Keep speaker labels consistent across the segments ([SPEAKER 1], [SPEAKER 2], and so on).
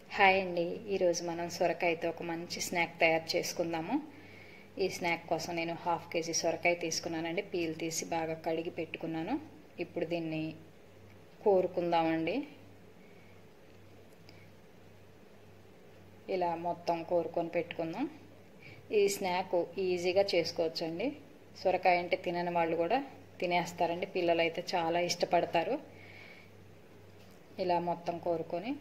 [SPEAKER 1] Hi అండి. ఈరోజు మనం సొరకాయతో ఒక మంచి స్నాక్ తయారు చేసుకుందాము. ఈ స్నాక్ కోసం నేను 1/2 కేజీ సొరకాయ తీసుకున్నానండి. పీల్ తీసి బాగా కడిగి పెట్టుకున్నాను. ఇప్పుడు దీన్ని కోరుకుందామండి. ఇలా మొత్తం కోరుకొని పెట్టుకుందాం. ఈ స్నాక్ ఈజీగా చేసుకోవచ్చండి. సొరకాయ అంటే తినని వాళ్ళు కూడా తినేస్తారండి. పిల్లలు అయితే చాలా ఇష్టపడతారు. ఇలా మొత్తం కోరుకొని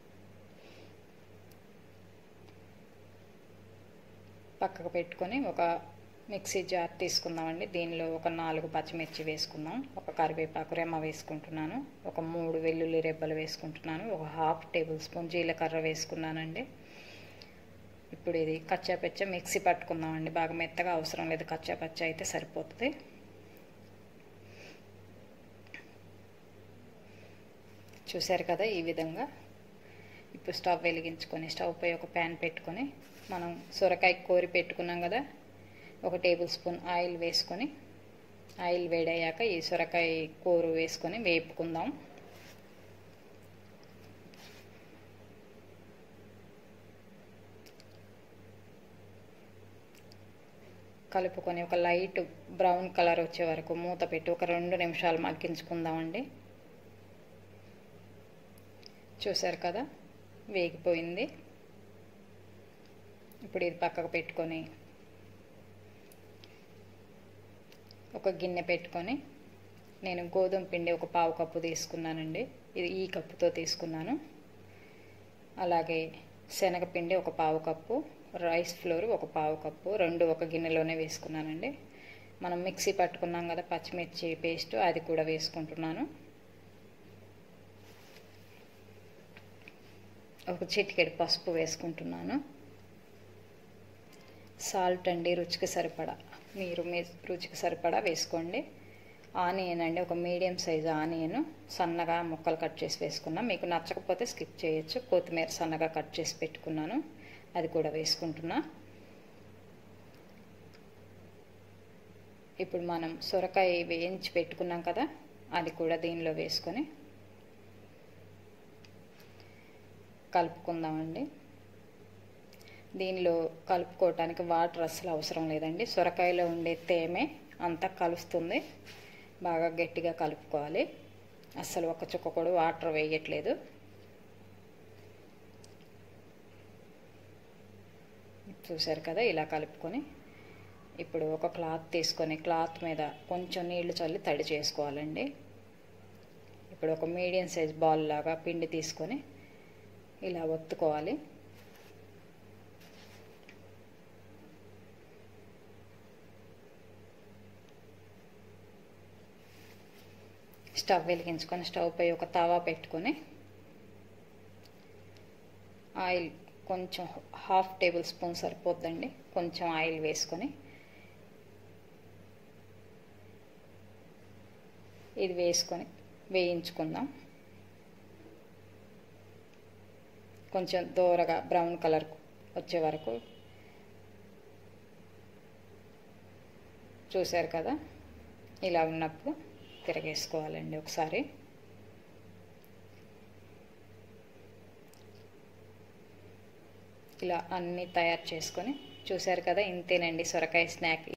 [SPEAKER 1] పక్కకు పెట్టుకొని ఒక మిక్సీ జార్ తీసుకుందామండి. దీనిలో ఒక 4 పచ్చిమిర్చి వేసుకుందాం. ఒక కరివేపాకు రెమ్మ వేసుకుంటున్నాను. ఒక 3 వెల్లుల్లి రెబ్బలు వేసుకుంటున్నాను. ఒక 1/2 టేబుల్ స్పూన్ జీలకర్ర వేసుకున్నానండి. ఇప్పుడు ఇది కచ్చాపచ్చ మిక్సీ పట్టుకుందామండి. బాగా మెత్తగా అవసరం లేదు, కచ్చాపచ్చ అయితే సరిపోతుంది. చూశారు కదా, ఈ విధంగా. ఇప్పుడు స్టవ్ వెలిగించుకొని స్టవ్ పై ఒక ప్యాన్ పెట్టుకొని మనం సొరకాయ కోరి పెట్టుకున్నాం కదా, ఒక టేబుల్ స్పూన్ ఆయిల్ వేసుకొని, ఆయిల్ వేడయ్యాక ఈ సొరకాయ కూర వేసుకొని వేపుకుందాం. కలుపుకొని ఒక లైట్ బ్రౌన్ కలర్ వచ్చే వరకు మూత పెట్టి ఒక 2 నిమిషాలు మగ్గించుకుందామండి. చూశారు కదా, వేగిపోయింది. ఇప్పుడు ఇది పక్కకు పెట్టుకొని ఒక గిన్నె పెట్టుకొని, నేను గోధుమ పిండి ఒక 1/2 కప్పు తీసుకున్నానండి. ఇది ఈ కప్పుతో తీసుకున్నాను. అలాగే శనగపిండి ఒక 1/2 కప్పు, రైస్ ఫ్లోర్ ఒక 1/2 కప్పు, 2 ఒక గిన్నెలోనే వేసుకున్నానండి. మనం మిక్సీ పట్టుకున్నాం కదా పచ్చిమిర్చి పేస్ట్, అది కూడా వేసుకుంటున్నాను. ఒక చిటికెడు పసుపు వేసుకుంటున్నాను. సాల్ట్ అండి రుచికి సరిపడా, మీరు మీ రుచికి సరిపడా వేసుకోండి. ఆనియన్ అండి, ఒక మీడియం సైజు ఆనియన్ సన్నగా ముక్కలు కట్ చేసి వేసుకున్నాం. మీకు నచ్చకపోతే స్కిప్ చేయొచ్చు. కొత్తిమీర సన్నగా కట్ చేసి పెట్టుకున్నాను, అది కూడా వేసుకుంటున్నా. ఇప్పుడు మనం సొరకాయ వేయించి పెట్టుకున్నాం కదా, అది కూడా దీనిలో వేసుకొని కలుపుకుందామండి. దీనిలో కలుపుకోవటానికి వాటర్ అస్సలు అవసరం లేదండి. సొరకాయలో ఉండే తేమె అంతా కలుస్తుంది. బాగా గట్టిగా కలుపుకోవాలి. అస్సలు ఒక చుక్క కూడా వాటర్ వేయట్లేదు. చూశారు కదా, ఇలా కలుపుకొని ఇప్పుడు ఒక క్లాత్ తీసుకొని క్లాత్ మీద కొంచెం నీళ్లు చల్లి తడి చేసుకోవాలండి. ఇప్పుడు ఒక మీడియం సైజ్ బాల్ లాగా పిండి తీసుకొని ఇలా ఒత్తుకోవాలి. స్టవ్ వెలిగించుకొని స్టవ్ పై ఒక తవా పెట్టుకొని ఆయిల్ కొంచెం 1/2 టేబుల్ స్పూన్ సరిపోద్దండి. కొంచెం ఆయిల్ వేసుకొని ఇది వేసుకొని వేయించుకుందాం. కొంచెం దూరగా బ్రౌన్ కలర్ వచ్చే వరకు. చూశారు కదా, ఇలా ఉన్నప్పుడు తిరగేసుకోవాలండి ఒకసారి. ఇలా అన్నీ తయారు చేసుకొని, చూశారు కదా, ఇంతేనండి సొరకాయ స్నాక్.